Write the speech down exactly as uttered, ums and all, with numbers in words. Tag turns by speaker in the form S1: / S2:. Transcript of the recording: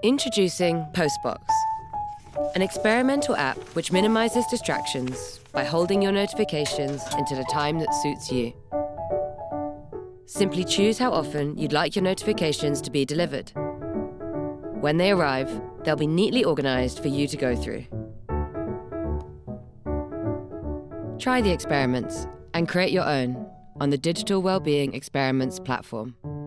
S1: Introducing Postbox, an experimental app which minimises distractions by holding your notifications until a time that suits you. Simply choose how often you'd like your notifications to be delivered. When they arrive, they'll be neatly organised for you to go through. Try the experiments and create your own on the Digital Wellbeing Experiments platform.